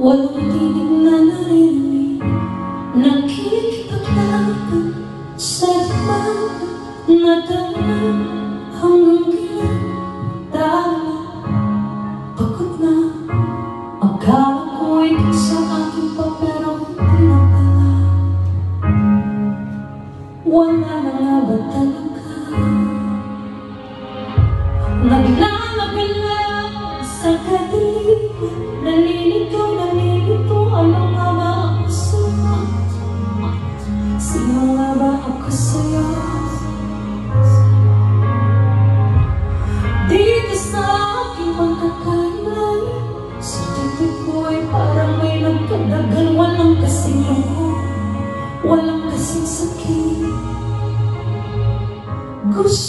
Walang tinig na narinig, nakikipaglaban sa liman na daan hanggang kailan dahil pagod na. Akala ko'y sa akin pa pero hindi na pala. Wala na nga ba talaga? Naglalagala sa kadilim, nalilito, ano nga ba ako sa'yo? Sino nga ba ako sa'yo? Dito sa aking pagkakailay, sa titig ko'y parang may nagkadagan. Walang kasing lungkot, walang kasing sakit. Gusto